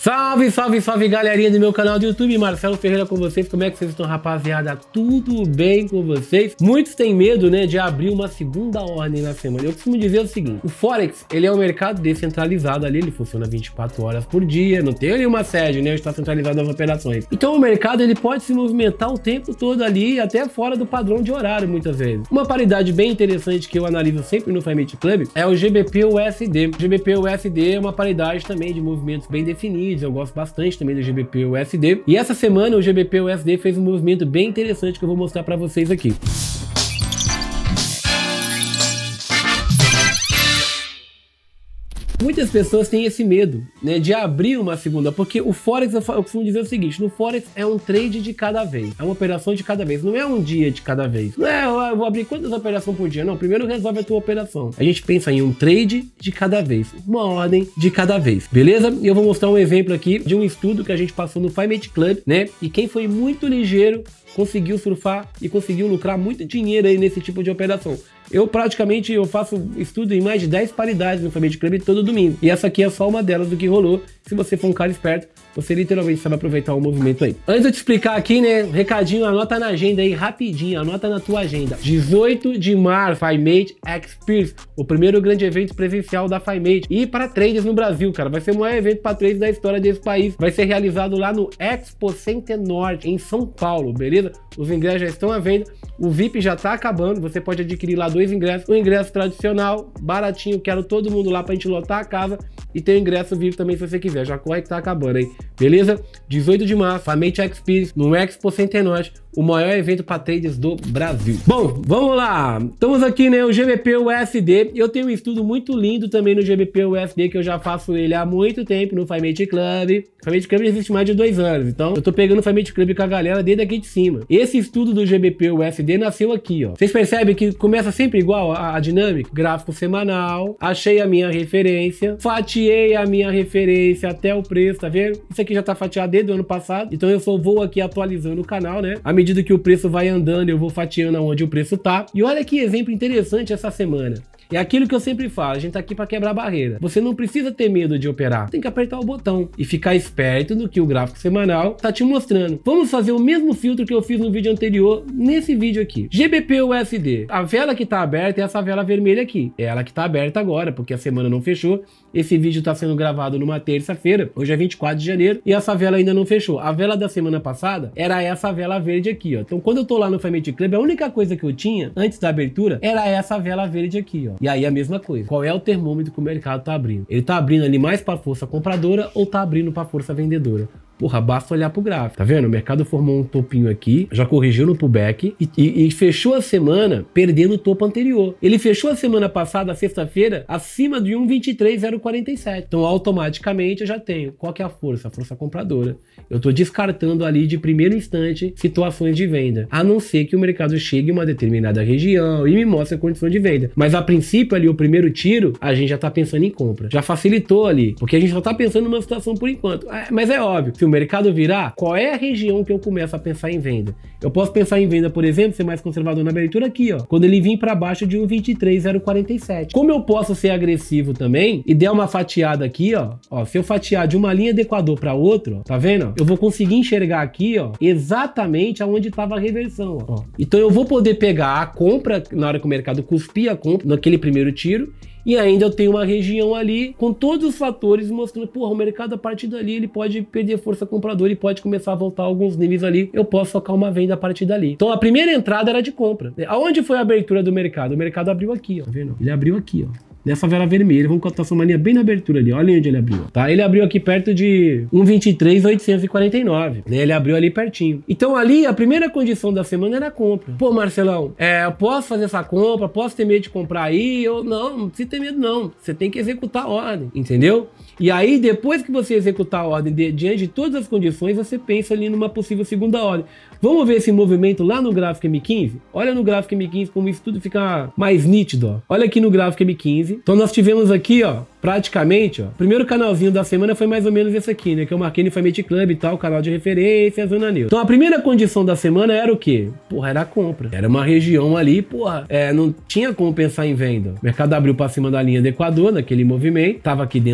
Salve, salve, salve, galerinha do meu canal do YouTube, Marcelo Ferreira com vocês. Como é que vocês estão, rapaziada? Tudo bem com vocês? Muitos têm medo, né, de abrir uma segunda ordem na semana. Eu costumo dizer o seguinte: o Forex, ele é um mercado descentralizado ali, ele funciona 24 horas por dia, não tem ali uma sede, né, está centralizado as operações. Então o mercado, ele pode se movimentar o tempo todo ali, até fora do padrão de horário, muitas vezes. Uma paridade bem interessante que eu analiso sempre no Finemate Club é o GBP/USD. O GBP/USD é uma paridade também de movimentos bem definidos. Eu gosto bastante também do GBP/USD. E essa semana o GBP/USD fez um movimento bem interessante que eu vou mostrar para vocês aqui. Muitas pessoas têm esse medo, né, de abrir uma segunda, porque o Forex, eu costumo dizer o seguinte: no Forex é um trade de cada vez, é uma operação de cada vez, não é um dia de cada vez. Não é, eu vou abrir quantas operações por dia, não, primeiro resolve a tua operação. A gente pensa em um trade de cada vez, uma ordem de cada vez, beleza? E eu vou mostrar um exemplo aqui de um estudo que a gente passou no Finemate Club, né, e quem foi muito ligeiro conseguiu surfar e conseguiu lucrar muito dinheiro aí nesse tipo de operação. Eu faço estudo em mais de 10 paridades no Finemate Club todo domingo. E essa aqui é só uma delas do que rolou. Se você for um cara esperto, você literalmente sabe aproveitar o movimento aí. Antes de eu te explicar aqui, né, recadinho, anota na agenda aí rapidinho, anota na tua agenda. 18 de março, Finemate Experience, o primeiro grande evento presencial da Finemate. E para traders no Brasil, cara, vai ser o maior evento para traders da história desse país. Vai ser realizado lá no Expo Center Norte, em São Paulo, beleza? Os ingressos já estão à venda, o VIP já tá acabando, você pode adquirir lá 2 ingressos. O ingresso tradicional, baratinho, quero todo mundo lá pra gente lotar a casa, e tem o ingresso VIP também se você quiser, já corre que tá acabando aí, beleza? 18 de março, Finemate Experience, no Expo Center Norte, o maior evento para traders do Brasil. Bom, vamos lá, estamos aqui, né, o GBP/USD. Eu tenho um estudo muito lindo também no GBP/USD, que eu já faço ele há muito tempo no Finemate Club. O Finemate Club existe mais de 2 anos, então eu tô pegando o Finemate Club com a galera desde aqui de cima. Esse estudo do GBP/USD nasceu aqui, ó. Vocês percebem que começa sempre igual a dinâmica? Gráfico semanal, achei a minha referência, fatiei a minha referência até o preço, tá vendo? Isso aqui já tá fatiado desde o ano passado, então eu só vou aqui atualizando o canal, né? À medida que o preço vai andando, eu vou fatiando aonde o preço tá. E olha que exemplo interessante essa semana. É aquilo que eu sempre falo, a gente tá aqui para quebrar barreira. Você não precisa ter medo de operar, tem que apertar o botão e ficar esperto no que o gráfico semanal tá te mostrando. Vamos fazer o mesmo filtro que eu fiz no vídeo anterior, nesse vídeo aqui. GBP/USD, a vela que tá aberta é essa vela vermelha aqui. É ela que tá aberta agora, porque a semana não fechou. Esse vídeo tá sendo gravado numa terça-feira, hoje é 24 de janeiro, e essa vela ainda não fechou. A vela da semana passada era essa vela verde aqui, ó. Então quando eu tô lá no Finemate Club, a única coisa que eu tinha antes da abertura era essa vela verde aqui, ó. E aí a mesma coisa. Qual é o termômetro que o mercado tá abrindo? Ele tá abrindo ali mais para força compradora ou tá abrindo para força vendedora? Porra, basta olhar pro gráfico, tá vendo? O mercado formou um topinho aqui, já corrigiu no pullback e fechou a semana perdendo o topo anterior. Ele fechou a semana passada, sexta-feira, acima de 1,23,047. Então, automaticamente, eu já tenho. Qual que é a força? A força compradora. Eu tô descartando ali de primeiro instante situações de venda, a não ser que o mercado chegue em uma determinada região e me mostre a condição de venda. Mas, a princípio, ali, o primeiro tiro, a gente já tá pensando em compra. Já facilitou ali, porque a gente só tá pensando numa situação por enquanto. Mas é óbvio, se o mercado virar, qual é a região que eu começo a pensar em venda? Eu posso pensar em venda, por exemplo, ser mais conservador na abertura aqui, ó, quando ele vir para baixo de 1,23,047. Como eu posso ser agressivo também e der uma fatiada aqui, ó, se eu fatiar de uma linha de Equador para outra, ó, tá vendo? Eu vou conseguir enxergar aqui, ó, exatamente aonde estava a reversão, ó. Então eu vou poder pegar a compra na hora que o mercado cuspir a compra naquele primeiro tiro. E ainda eu tenho uma região ali com todos os fatores mostrando, porra, o mercado a partir dali ele pode perder força compradora e pode começar a voltar a alguns níveis ali. Eu posso focar uma venda a partir dali. Então a primeira entrada era de compra. Aonde foi a abertura do mercado? O mercado abriu aqui, ó, tá vendo? Ele abriu aqui, ó. Nessa vela vermelha, vamos cotar uma linha bem na abertura ali, olha onde ele abriu, tá? Ele abriu aqui perto de 1,23,849, né? Ele abriu ali pertinho. Então ali, a primeira condição da semana era a compra. Pô, Marcelão, eu posso fazer essa compra, posso ter medo de comprar aí? Não precisa ter medo não, você tem que executar a ordem, entendeu? E aí, depois que você executar a ordem diante de todas as condições, você pensa ali numa possível segunda ordem. Vamos ver esse movimento lá no gráfico M15? Olha no gráfico M15 como isso tudo fica mais nítido, ó. Olha aqui no gráfico M15. Então nós tivemos aqui, ó, praticamente, ó, o primeiro canalzinho da semana foi mais ou menos esse aqui, né, que eu marquei no Finemate Club e tal, canal de referência, zona neutra. Então a primeira condição da semana era o quê? Porra, era a compra. Era uma região ali, porra, não tinha como pensar em venda. O mercado abriu pra cima da linha do Equador, naquele movimento, tava aqui dentro do canal,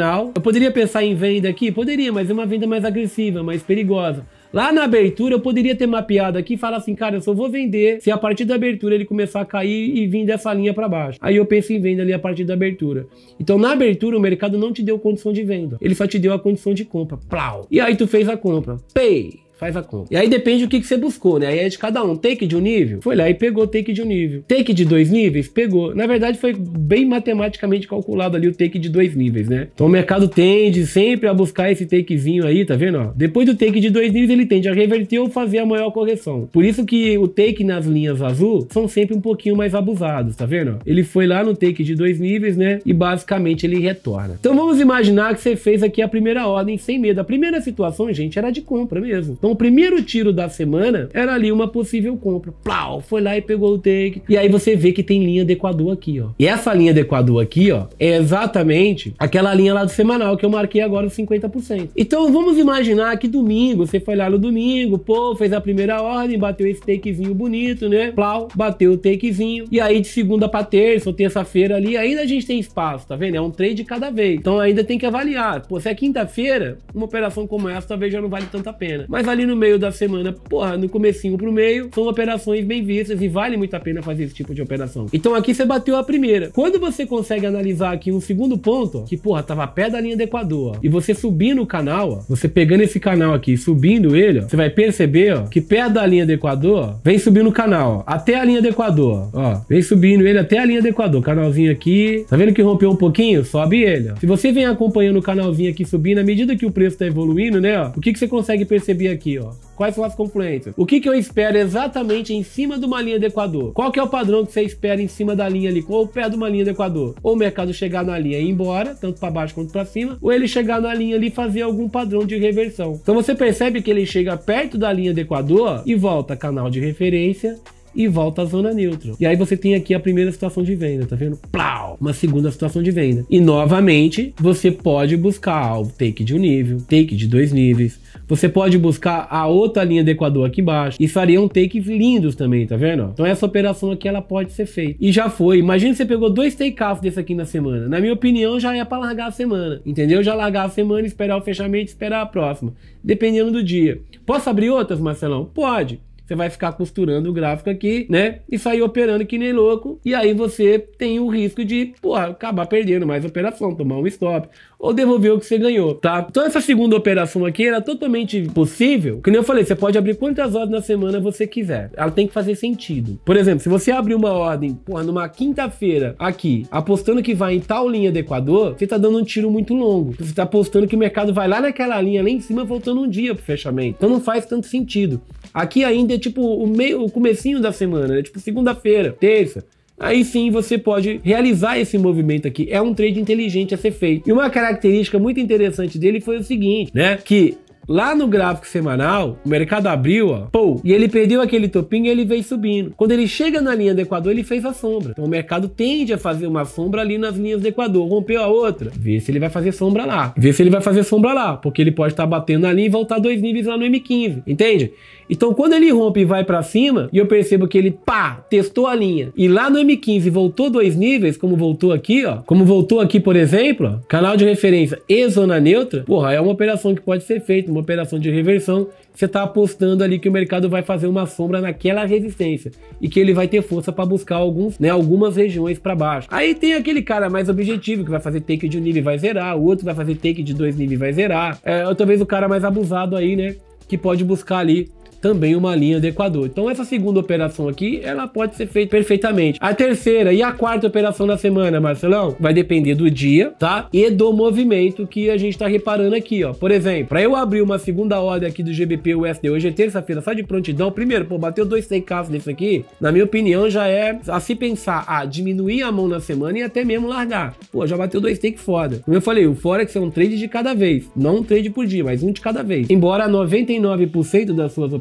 semanal. Eu poderia pensar em venda aqui? Poderia, mas é uma venda mais agressiva, mais perigosa. Lá na abertura eu poderia ter mapeado aqui e falar assim, cara, eu só vou vender se a partir da abertura ele começar a cair e vir dessa linha para baixo. Aí eu penso em venda ali a partir da abertura. Então na abertura o mercado não te deu condição de venda, ele só te deu a condição de compra. Plau! E aí tu fez a compra. Pay! Faz a compra. E aí depende do que você buscou, né? Aí é de cada um. Take de um nível, foi lá e pegou take de um nível. Take de 2 níveis, pegou. Na verdade foi bem matematicamente calculado ali o take de 2 níveis, né? Então o mercado tende sempre a buscar esse takezinho aí, tá vendo? Ó? Depois do take de 2 níveis ele tende a reverter ou fazer a maior correção. Por isso que o take nas linhas azul são sempre um pouquinho mais abusados, tá vendo? Ó? Ele foi lá no take de 2 níveis, né? E basicamente ele retorna. Então vamos imaginar que você fez aqui a primeira ordem sem medo. A primeira situação, gente, era de compra mesmo. Então o primeiro tiro da semana era ali uma possível compra. Plau, foi lá e pegou o take. E aí você vê que tem linha de Equador aqui, ó. E essa linha de Equador aqui, ó, é exatamente aquela linha lá do semanal que eu marquei agora os 50%. Então vamos imaginar que domingo, você foi lá no domingo, pô, fez a primeira ordem, bateu esse takezinho bonito, né? Plau, bateu o takezinho. E aí de segunda pra terça ou terça-feira ali, ainda a gente tem espaço, tá vendo? É um trade de cada vez. Então ainda tem que avaliar. Pô, se é quinta-feira, uma operação como essa talvez já não vale tanta pena. Mas ali no meio da semana, porra, no comecinho pro meio, são operações bem vistas e vale muito a pena fazer esse tipo de operação. Então aqui você bateu a primeira. Quando você consegue analisar aqui um segundo ponto, ó, que porra, tava perto da linha do Equador, ó, e você subindo o canal, ó, você pegando esse canal aqui, subindo ele, ó, você vai perceber, ó, que perto da linha do Equador, ó, vem subindo o canal, ó, até a linha do Equador, ó, vem subindo ele até a linha do Equador, canalzinho aqui, tá vendo que rompeu um pouquinho? Sobe ele, ó. Se você vem acompanhando o canalzinho aqui subindo, à medida que o preço tá evoluindo, né, ó, o que você consegue perceber aqui, ó? Quais são as confluências? O que eu espero exatamente em cima de uma linha do Equador? Qual que é o padrão que você espera em cima da linha ali, ou perto de uma linha do Equador? Ou o mercado chegar na linha e ir embora, tanto para baixo quanto para cima, ou ele chegar na linha ali e fazer algum padrão de reversão. Então você percebe que ele chega perto da linha do Equador e volta canal de referência e volta à zona neutra. E aí você tem aqui a primeira situação de venda, tá vendo? Plau! Uma segunda situação de venda. E novamente, você pode buscar o take de um nível, take de 2 níveis. Você pode buscar a outra linha do Equador aqui embaixo. E fariam takes lindos também, tá vendo? Então essa operação aqui, ela pode ser feita. E já foi. Imagina você pegou 2 takeouts desse aqui na semana. Na minha opinião, já é para largar a semana. Entendeu? Já largar a semana, esperar o fechamento, esperar a próxima. Dependendo do dia. Posso abrir outras, Marcelão? Pode. Você vai ficar costurando o gráfico aqui, né? E sair operando que nem louco. E aí você tem o risco de, porra, acabar perdendo mais operação, tomar um stop. Ou devolver o que você ganhou, tá? Então essa segunda operação aqui era totalmente possível. Que nem eu falei, você pode abrir quantas ordens na semana você quiser. Ela tem que fazer sentido. Por exemplo, se você abrir uma ordem, porra, numa quinta-feira aqui, apostando que vai em tal linha do Equador, você tá dando um tiro muito longo. Você tá apostando que o mercado vai lá naquela linha, lá em cima, voltando um dia pro fechamento. Então não faz tanto sentido. Aqui ainda é tipo o comecinho da semana, né? Tipo segunda-feira, terça. Aí sim você pode realizar esse movimento aqui. É um trade inteligente a ser feito. E uma característica muito interessante dele foi o seguinte, né? Que lá no gráfico semanal, o mercado abriu, ó, pô, e ele perdeu aquele topinho e ele veio subindo. Quando ele chega na linha do Equador, ele fez a sombra. Então o mercado tende a fazer uma sombra ali nas linhas do Equador. Rompeu a outra, vê se ele vai fazer sombra lá. Vê se ele vai fazer sombra lá, porque ele pode estar batendo ali e voltar 2 níveis lá no M15, entende? Então quando ele rompe e vai pra cima, e eu percebo que ele, pá, testou a linha, e lá no M15 voltou 2 níveis, como voltou aqui, ó, como voltou aqui, por exemplo, ó, canal de referência e zona neutra, porra, é uma operação que pode ser feita, uma operação de reversão. Você tá apostando ali que o mercado vai fazer uma sombra naquela resistência e que ele vai ter força para buscar algumas regiões para baixo. Aí tem aquele cara mais objetivo que vai fazer take de 1 nível e vai zerar, o outro vai fazer take de 2 níveis e vai zerar. Ou talvez o cara mais abusado aí, né, que pode buscar ali também uma linha do Equador. Então essa segunda operação aqui, ela pode ser feita perfeitamente. A terceira e a quarta operação da semana, Marcelão, vai depender do dia, tá? E do movimento que a gente tá reparando aqui, ó. Por exemplo, para eu abrir uma segunda ordem aqui do GBP USD, hoje é terça-feira, só de prontidão, primeiro, pô, bateu 2 takeouts desse aqui, na minha opinião já é a se pensar, diminuir a mão na semana e até mesmo largar. Pô, já bateu 2 takes foda. Como eu falei, o Forex é um trade de cada vez, não um trade por dia, mas um de cada vez. Embora 99% das suas operações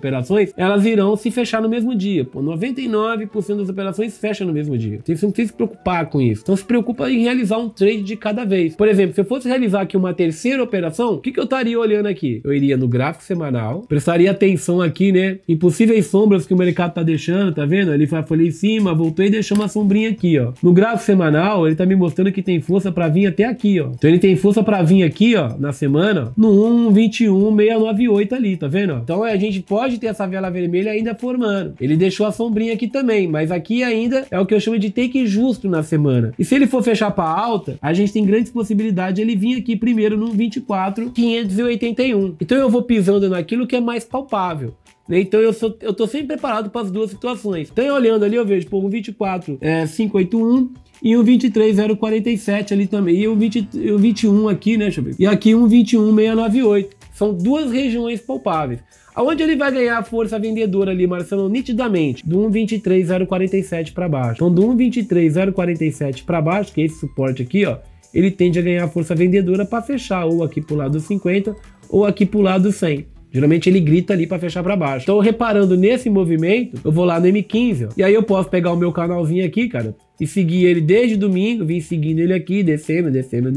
operações, elas irão se fechar no mesmo dia. Pô, 99% das operações fecham no mesmo dia. Você não precisa se preocupar com isso. Então se preocupa em realizar um trade de cada vez. Por exemplo, se eu fosse realizar aqui uma terceira operação, o que eu estaria olhando aqui? Eu iria no gráfico semanal, prestaria atenção aqui, né, em possíveis sombras que o mercado tá deixando, tá vendo? Ele foi em cima, voltou e deixou uma sombrinha aqui, ó. No gráfico semanal, ele tá me mostrando que tem força para vir até aqui, ó. Então ele tem força para vir aqui, ó, na semana, no 1,21698 ali, tá vendo? Então a gente pode ter essa vela vermelha ainda formando. Ele deixou a sombrinha aqui também, mas aqui ainda é o que eu chamo de take justo na semana. E se ele for fechar para alta, a gente tem grandes possibilidades de ele vir aqui primeiro no 24.581. Então eu vou pisando naquilo que é mais palpável. Então eu tô sempre preparado para as duas situações. Então olhando ali eu vejo por um 24.581 e um 23.047 ali também. E o 21 aqui, né? Deixa eu ver. E aqui um 21.698. São duas regiões palpáveis. Aonde ele vai ganhar força vendedora ali, Marcelo, nitidamente? Do 1,23047 para baixo. Então do 1,23047 para baixo, que é esse suporte aqui, ó, ele tende a ganhar força vendedora para fechar ou aqui pro lado 50 ou aqui pro lado 100. Geralmente ele grita ali para fechar para baixo. Então, reparando nesse movimento, eu vou lá no M15, ó, e aí eu posso pegar o meu canalzinho aqui, cara, e seguir ele desde domingo, vim seguindo ele aqui, descendo.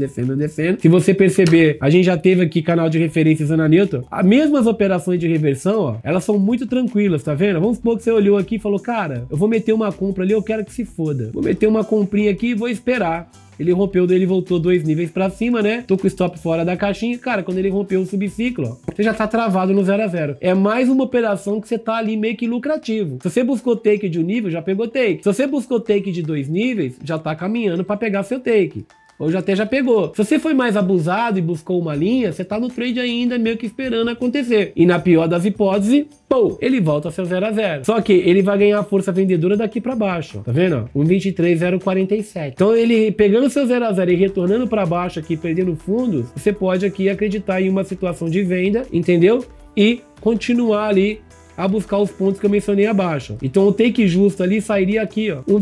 Se você perceber, a gente já teve aqui canal de referência Zona Newton. As mesmas operações de reversão, ó, elas são muito tranquilas, tá vendo? Vamos supor que você olhou aqui e falou, cara, eu vou meter uma compra ali, eu quero que se foda. Vou meter uma comprinha aqui e vou esperar. Ele rompeu dele, voltou 2 níveis pra cima, né? Tô com o stop fora da caixinha. Cara, quando ele rompeu o subciclo, ó, você já tá travado no 0 a 0. É mais uma operação que você tá ali meio que lucrativo. Se você buscou take de um nível, já pegou take. Se você buscou take de 2 níveis, já tá caminhando pra pegar seu take. Ou já pegou. Se você foi mais abusado e buscou uma linha, você tá no trade ainda meio que esperando acontecer. E na pior das hipóteses, pô, ele volta a seu 0 a 0. Só que ele vai ganhar força vendedora daqui pra baixo, ó. Tá vendo? 1,23047. Então ele pegando seu 0 a 0 e retornando pra baixo aqui, perdendo fundos, você pode aqui acreditar em uma situação de venda, entendeu? E continuar ali a buscar os pontos que eu mencionei abaixo. Então o take justo ali sairia aqui, ó,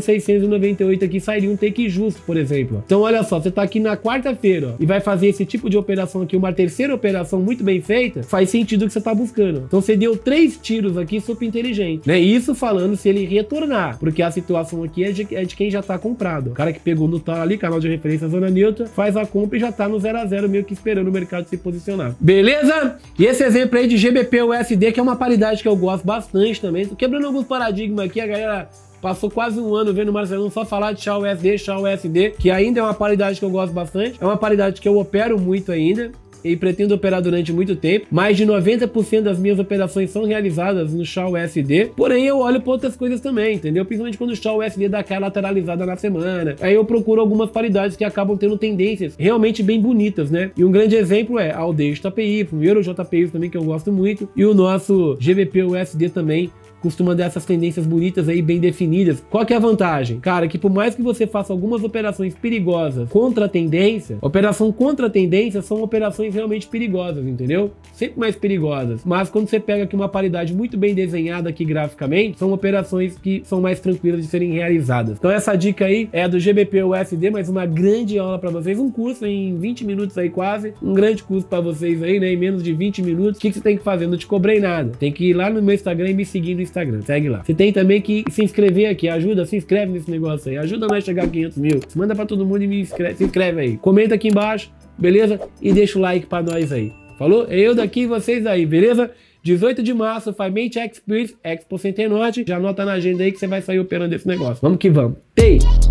1,21,698 aqui sairia um take justo, por exemplo. Então olha só, você tá aqui na quarta-feira, ó, e vai fazer esse tipo de operação aqui, uma terceira operação muito bem feita, faz sentido o que você tá buscando. Então você deu 3 tiros aqui super inteligente, né? Isso falando se ele retornar, porque a situação aqui é de quem já tá comprado. O cara que pegou no tal ali, canal de referência Zona Newton, faz a compra e já tá no 0 a 0 meio que esperando o mercado se posicionar. Beleza? E esse exemplo aí de GBP USD, que é uma paridade que eu gosto bastante também. Tô quebrando alguns paradigmas aqui, a galera passou quase um ano vendo o Marcelão só falar de Chá USD, que ainda é uma paridade que eu gosto bastante, é uma paridade que eu opero muito ainda e pretendo operar durante muito tempo. Mais de 90% das minhas operações são realizadas no Chá USD, porém eu olho para outras coisas também, entendeu? Principalmente quando o Chá USD dá aquela lateralizada na semana, aí eu procuro algumas paridades que acabam tendo tendências realmente bem bonitas, né? E um grande exemplo é a Aldeia JPY, o Euro JPY também, que eu gosto muito, e o nosso GBP USD também, costuma dar essas tendências bonitas aí, bem definidas. Qual que é a vantagem? Cara, que por mais que você faça algumas operações perigosas contra a tendência, operação contra a tendência são operações realmente perigosas, entendeu? Sempre mais perigosas. Mas quando você pega aqui uma paridade muito bem desenhada aqui graficamente, são operações que são mais tranquilas de serem realizadas. Então essa dica aí é do GBP USD, mas uma grande aula para vocês, um curso em 20 minutos aí quase, um grande curso para vocês aí, né, em menos de 20 minutos. O que você tem que fazer? Não te cobrei nada. Tem que ir lá no meu Instagram e me seguir no Instagram, segue lá. Você tem também que se inscrever aqui, se inscreve nesse negócio aí, ajuda nós a chegar a 500 mil, manda pra todo mundo e se inscreve aí, comenta aqui embaixo, beleza? E deixa o like pra nós aí, falou? Eu daqui e vocês aí, beleza? 18 de março, Fibonacci Experience Expo Center Norte, já anota na agenda aí que você vai sair operando esse negócio, vamos que vamos. Ei!